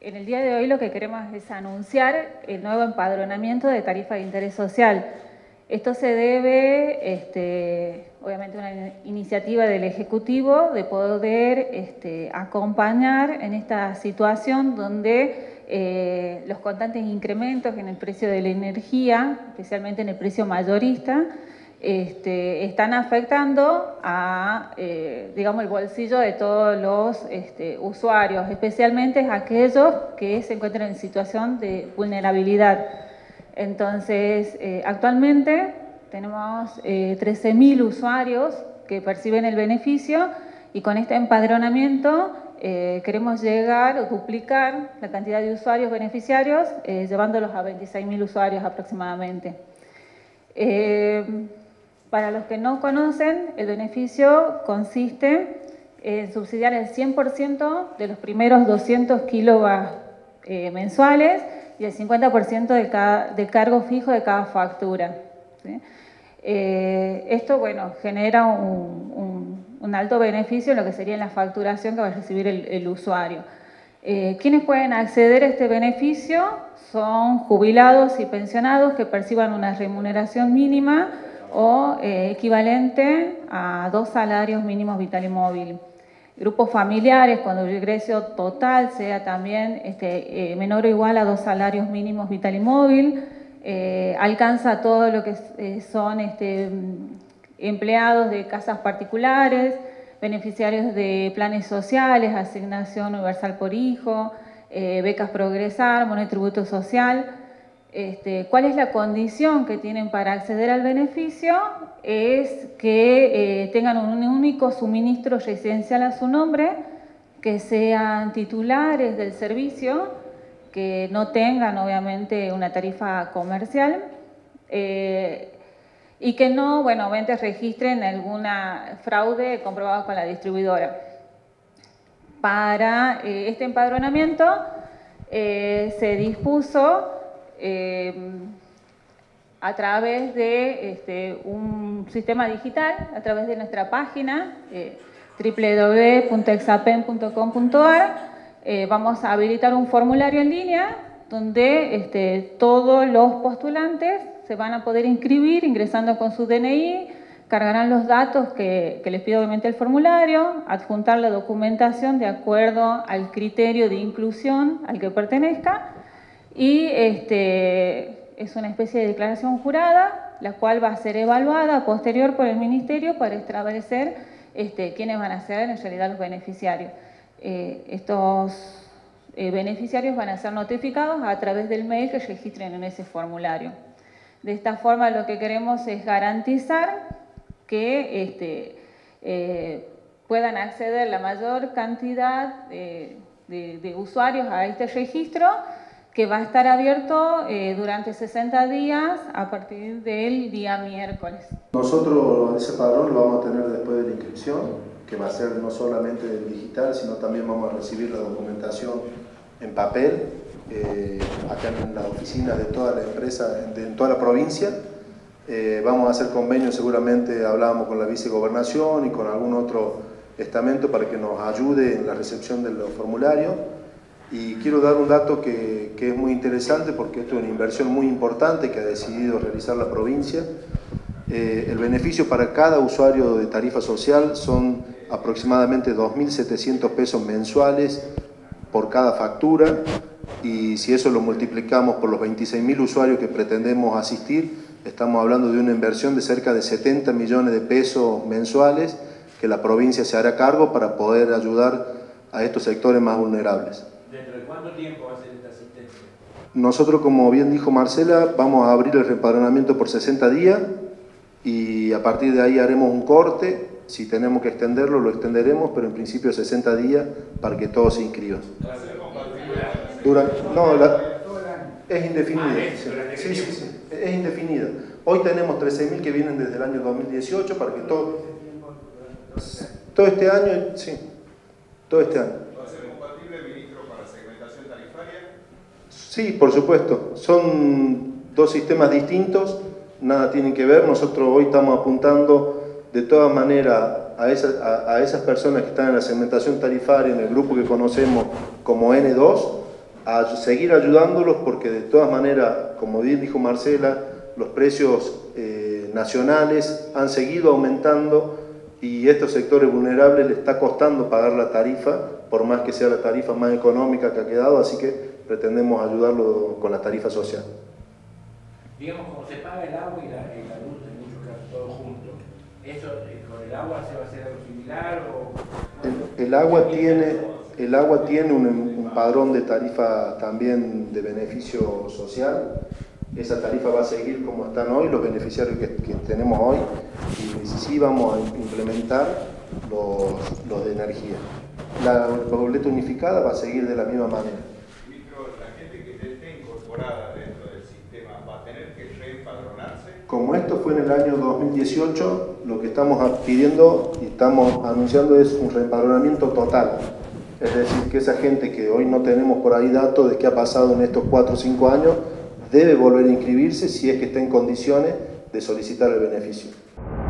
En el día de hoy lo que queremos es anunciar el nuevo empadronamiento de tarifa de interés social. Esto se debe, obviamente, a una iniciativa del Ejecutivo de poder acompañar en esta situación donde los constantes incrementos en el precio de la energía, especialmente en el precio mayorista, están afectando a, digamos, el bolsillo de todos los usuarios, especialmente aquellos que se encuentran en situación de vulnerabilidad. Entonces, actualmente tenemos 13.000 usuarios que perciben el beneficio y con este empadronamiento queremos llegar o duplicar la cantidad de usuarios beneficiarios, llevándolos a 26.000 usuarios aproximadamente. Para los que no conocen, el beneficio consiste en subsidiar el 100% de los primeros 200 kilovatios mensuales y el 50% del cargo fijo de cada factura, ¿sí? Esto, bueno, genera un alto beneficio en lo que sería en la facturación que va a recibir el usuario. ¿Quiénes pueden acceder a este beneficio? Son jubilados y pensionados que perciban una remuneración mínima o equivalente a 2 salarios mínimos vital y móvil. Grupos familiares, cuando el ingreso total sea también menor o igual a 2 salarios mínimos vital y móvil, alcanza todo lo que son empleados de casas particulares, beneficiarios de planes sociales, asignación universal por hijo, becas Progresar, monotributo social. ¿Cuál es la condición que tienen para acceder al beneficio? Es que tengan un único suministro residencial a su nombre, que sean titulares del servicio, que no tengan obviamente una tarifa comercial y que no, bueno, obviamente registren alguna fraude comprobado con la distribuidora. Para este empadronamiento se dispuso a través de un sistema digital, a través de nuestra página www.exapen.com.ar. Vamos a habilitar un formulario en línea donde todos los postulantes se van a poder inscribir ingresando con su DNI, cargarán los datos que les pide obviamente el formulario, adjuntar la documentación de acuerdo al criterio de inclusión al que pertenezca y es una especie de declaración jurada, la cual va a ser evaluada posterior por el Ministerio para establecer quiénes van a ser en realidad los beneficiarios. Estos beneficiarios van a ser notificados a través del mail que registren en ese formulario. De esta forma lo que queremos es garantizar que puedan acceder la mayor cantidad de usuarios a este registro, que va a estar abierto durante 60 días a partir del día miércoles. Nosotros ese padrón lo vamos a tener después de la inscripción, que va a ser no solamente digital, sino también vamos a recibir la documentación en papel, acá en las oficinas de toda la empresa, en toda la provincia. Vamos a hacer convenios, seguramente hablábamos con la vicegobernación y con algún otro estamento para que nos ayude en la recepción de los formularios. Y quiero dar un dato que es muy interesante porque esto es una inversión muy importante que ha decidido realizar la provincia. El beneficio para cada usuario de tarifa social son aproximadamente 2.700 pesos mensuales por cada factura, y si eso lo multiplicamos por los 26.000 usuarios que pretendemos asistir, estamos hablando de una inversión de cerca de 70 millones de pesos mensuales que la provincia se hará cargo para poder ayudar a estos sectores más vulnerables. ¿Dentro de cuánto tiempo va a ser esta asistencia? Nosotros, como bien dijo Marcela, vamos a abrir el empadronamiento por 60 días y a partir de ahí haremos un corte. Si tenemos que extenderlo, lo extenderemos, pero en principio 60 días para que todos se inscriban. Es indefinida. Sí, es indefinida. Hoy tenemos 13.000 que vienen desde el año 2018 para que todo este año, sí, todo este año. ¿Va a ser compatible, ministro, para segmentación tarifaria? Sí, por supuesto. Son dos sistemas distintos, nada tienen que ver. Nosotros hoy estamos apuntando de todas maneras a esas personas que están en la segmentación tarifaria, en el grupo que conocemos como N2, a seguir ayudándolos porque de todas maneras, como bien dijo Marcela, los precios nacionales han seguido aumentando y estos sectores vulnerables les está costando pagar la tarifa, por más que sea la tarifa más económica que ha quedado, así que pretendemos ayudarlo con la tarifa social. Digamos, como se paga el agua y la luz, en muchos casos todo junto, ¿eso con el agua se va a hacer algo similar? El agua tiene un padrón de tarifa también de beneficio social. Esa tarifa va a seguir como están hoy, los beneficiarios que tenemos hoy, y sí vamos a implementar los de energía. La boleta unificada va a seguir de la misma manera. Ministro, la gente que esté incorporada dentro del sistema va a tener que reempadronarse. Como esto fue en el año 2018, lo que estamos pidiendo y estamos anunciando es un reempadronamiento total. Es decir, que esa gente que hoy no tenemos por ahí datos de qué ha pasado en estos 4 o 5 años, debe volver a inscribirse si es que está en condiciones de solicitar el beneficio.